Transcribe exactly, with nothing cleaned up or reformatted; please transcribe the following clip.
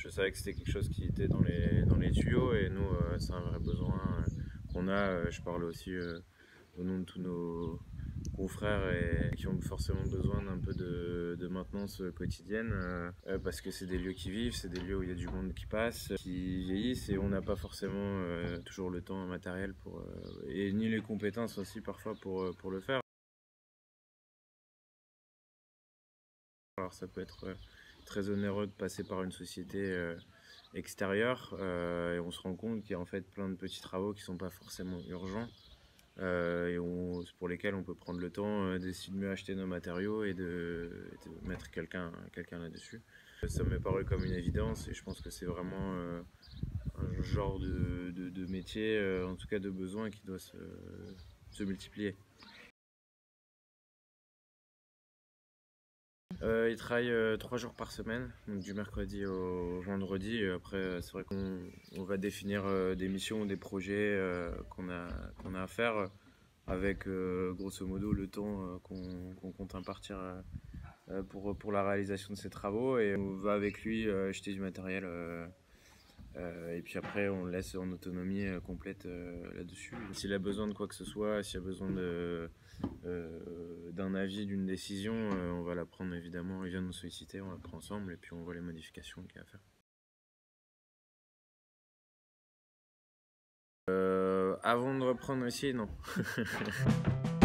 je savais que c'était quelque chose qui était dans les, dans les tuyaux et nous, euh, c'est un vrai besoin euh, qu'on a. Euh, je parle aussi euh, au nom de tous nos confrères et qui ont forcément besoin d'un peu de, de maintenance quotidienne euh, euh, parce que c'est des lieux qui vivent, c'est des lieux où il y a du monde qui passe, qui vieillissent et on n'a pas forcément euh, toujours le temps matériel pour, euh, et ni les compétences aussi parfois pour, pour le faire. Alors ça peut être très onéreux de passer par une société euh, extérieure euh, et on se rend compte qu'il y a en fait plein de petits travaux qui sont pas forcément urgents euh, et on, pour lesquels on peut prendre le temps euh, d'essayer de mieux acheter nos matériaux et de, de mettre quelqu'un quelqu'un là-dessus. Ça m'est paru comme une évidence et je pense que c'est vraiment euh, un genre de, de, de métier, euh, en tout cas de besoin qui doit se, se multiplier. Euh, il travaille euh, trois jours par semaine, donc du mercredi au vendredi. Et après, c'est vrai qu'on on va définir euh, des missions ou des projets euh, qu'on a, qu'on a à faire avec euh, grosso modo le temps euh, qu'on qu'on compte impartir euh, pour, pour la réalisation de ces travaux. Et on va avec lui euh, acheter du matériel. Euh, euh, et puis après, on le laisse en autonomie euh, complète euh, là-dessus. S'il a besoin de quoi que ce soit, s'il a besoin de euh, d'un avis, d'une décision, euh, on va la prendre évidemment, il vient nous solliciter, on la prend ensemble et puis on voit les modifications qu'il y a à faire. Euh, avant de reprendre aussi, non.